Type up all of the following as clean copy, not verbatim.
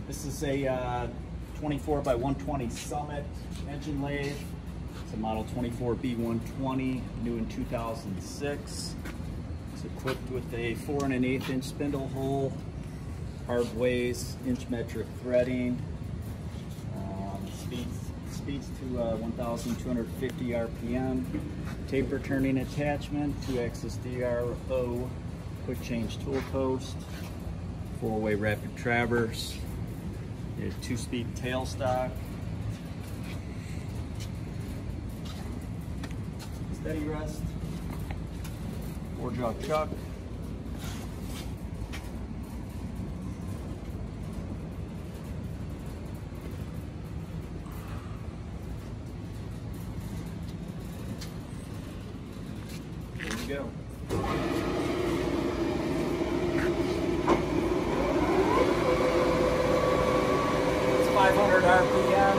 This is a 24 by 120 Summit engine lathe. It's a model 24B120, new in 2006. It's equipped with a 4 1/8 inch spindle hole, hard ways, inch metric threading, speeds to 1,250 RPM, taper turning attachment, 2-axis DRO, quick change tool post, 4-way rapid traverse, a 2-speed tailstock, steady rest, 4-jaw chuck, there you go. It's 500 RPM.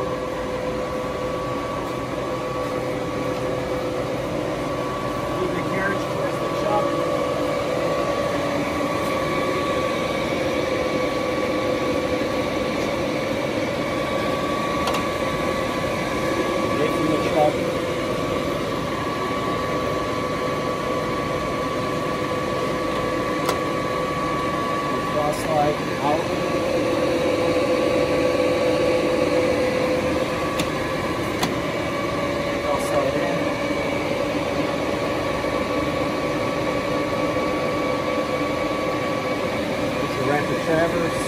Leave the carriage towards the chuck. Away from the chuck. Slide out. I'll slide in. There's a rapid traverse.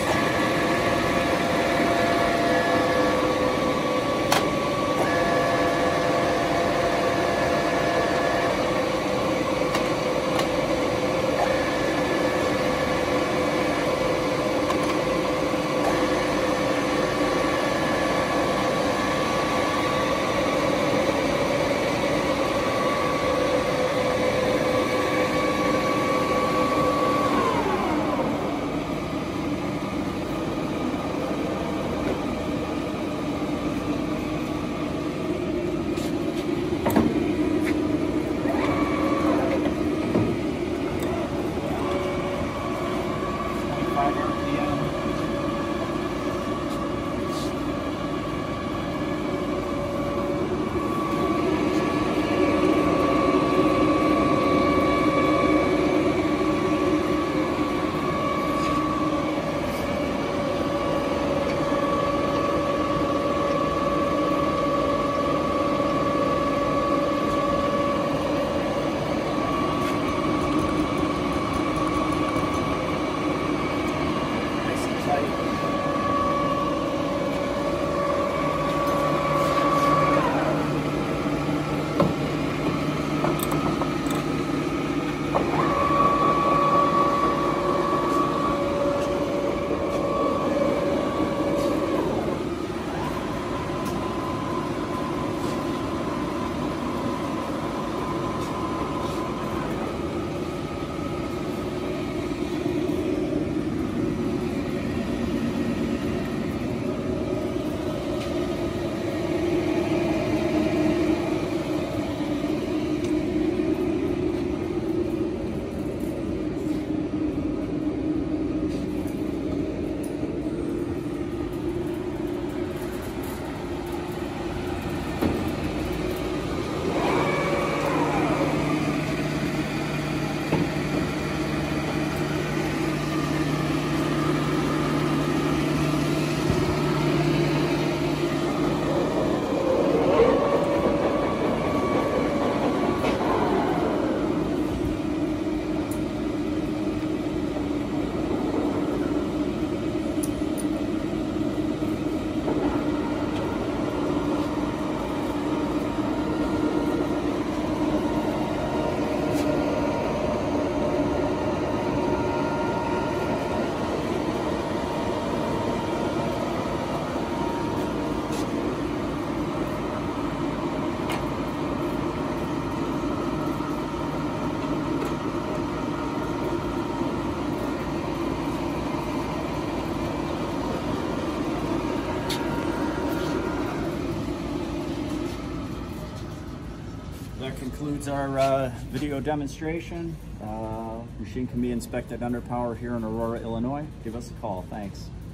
That concludes our video demonstration. Machine can be inspected under power here in Aurora, Illinois. Give us a call. Thanks.